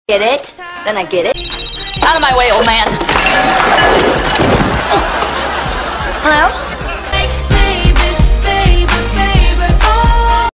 Get it? Then I get it. Out of my way, old man. Hello?